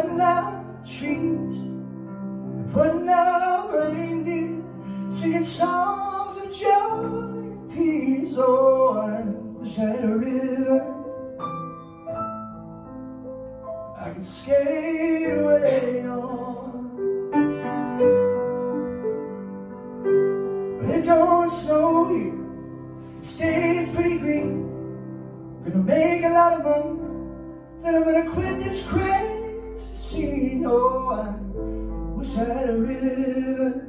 cutting out trees, and putting out reindeer, singing songs of joy and peace. Oh, I wish I had a river I could skate away on. But it don't snow here, it stays pretty green. Gonna make a lot of money, then I'm gonna quit this crazy scene. Oh, I wish I had a river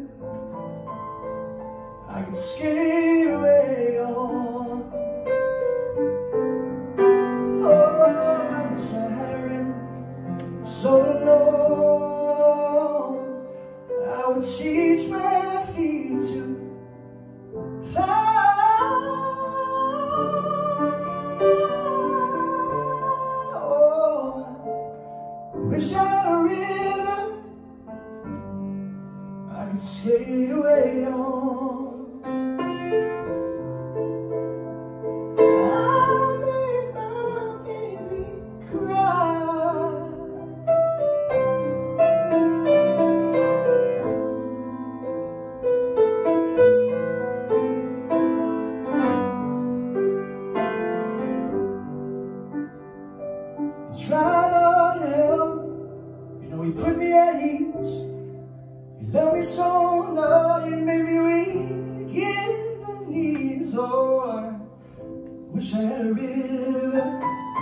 I could skate away on. Oh, I wish I had a river so long I would teach my feet to fly. Wish I had a river I could skate away on. I made my baby cry. He tried hard to help me, you know, he put me at ease. He loved me so naughty, it made me weak in the knees. Oh, I wish I had a river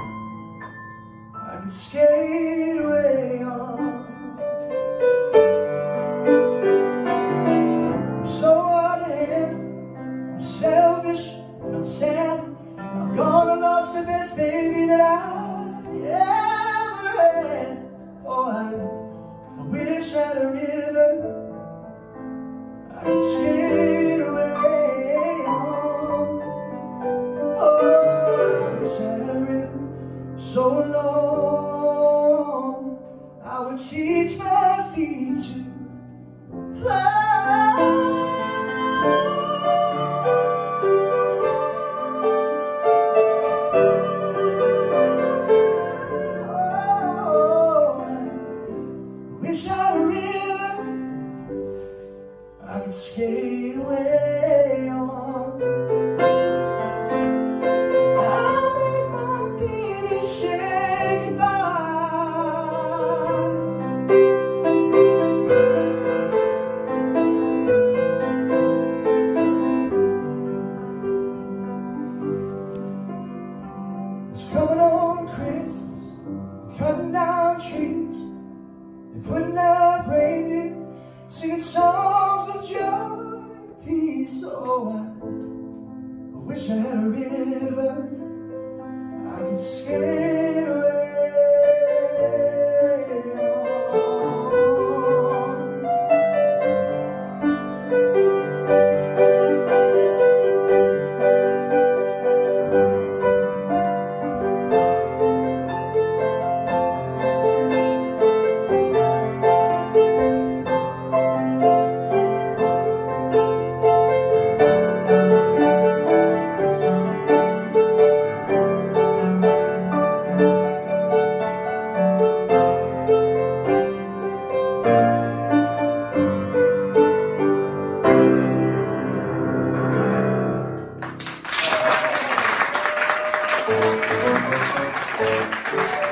I could skate away on. I'm so hard-headed, I'm selfish, and I'm sad. I'm gonna lose the best baby that I ever had. Oh, I wish I had a river I could skate away on. Oh, I wish I had a river so long I would teach my feet to fly. Wish I had a river I could skate away on. I made my baby say goodbye. It's coming on Christmas, cutting down trees, they're putting up reindeer, singing songs of joy and peace. Oh, I wish I had a river I could skate away on. Thank you.